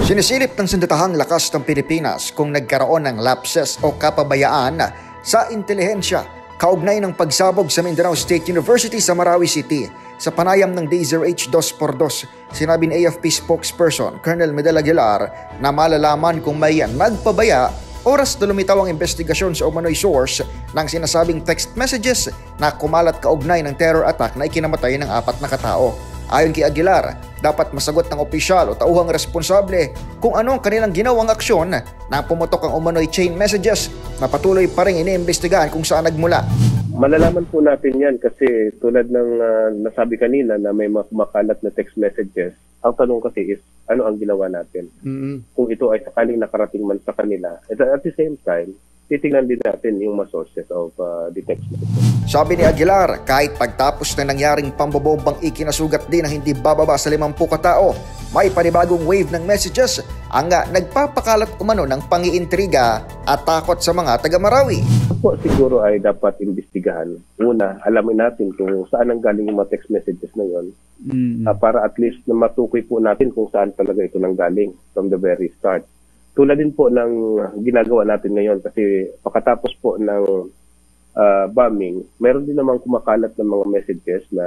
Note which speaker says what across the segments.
Speaker 1: Sinisilip ng sandatahang lakas ng Pilipinas kung nagkaroon ng lapses o kapabayaan sa intelihensya kaugnay ng pagsabog sa Mindanao State University sa Marawi City. Sa panayam ng DZRH 2x2, sinabi ni AFP spokesperson Colonel Medel Aguilar na malalaman kung may nagpabaya oras na lumitaw ang investigasyon sa umano'y source ng sinasabing text messages na kumalat kaugnay ng terror attack na ikinamatay ng 4 na katao. Ayon kay Aguilar, dapat masagot ng opisyal o tauhang responsable kung ano ang kanilang ginawang aksyon na pumutok ang umano'y chain messages na patuloy pa rin iniimbestigahan kung saan nagmula.
Speaker 2: Malalaman po natin yan kasi tulad ng nasabi kanina na may mga kumakalat na text messages. Ang tanong kasi is, ano ang ginawa natin? Kung ito ay sakaling nakarating man sa kanila. At the same time, titingnan din natin yung mga sources of the text messages.
Speaker 1: Sabi ni Aguilar, kahit pagtapos na nangyaring pambobombang ikinasugat din na hindi bababa sa 50 katao, may panibagong wave ng messages ang nagpapakalat umano ng pangiintriga at takot sa mga taga-Marawi.
Speaker 2: Po, siguro ay dapat imbestigahan. Una, alamin natin kung saan ang galing yung mga text messages na yun para at least na matukoy po natin kung saan talaga ito nanggaling from the very start. Tulad din po ng ginagawa natin ngayon kasi pagkatapos po ng bombing, meron din namang kumakalat ng mga messages na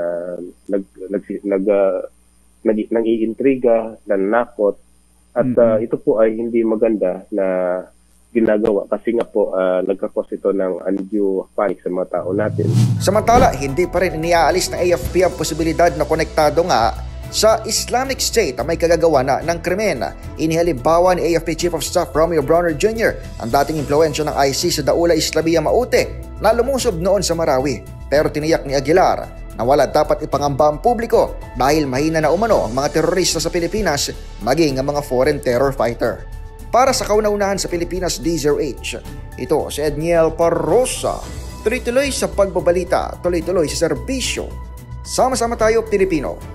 Speaker 2: nag-iintriga, nanakot, at ito po ay hindi maganda na ginagawa kasi nga po nagkakos ito ng undue panic sa mga tao natin.
Speaker 1: Samantala, hindi pa rin iniaalis ng AFP ang posibilidad na konektado nga sa Islamic State ang may kagagawa na ng krimen. Inihalimbawa ni AFP Chief of Staff Romeo Brawner Jr. ang dating impluwensya ng IC sa Daula Islamia Maute na lumusob noon sa Marawi. Pero tiniyak ni Aguilar na wala dapat ipangamba ang publiko dahil mahina na umano ang mga terorista sa Pilipinas maging ang mga foreign terror fighter. Para sa kauna-unahan sa Pilipinas DZRH, ito si Edniel Parrosa. Tuloy-tuloy sa pagbabalita, tuloy-tuloy sa serbisyo. Sama-sama tayo, Pilipino.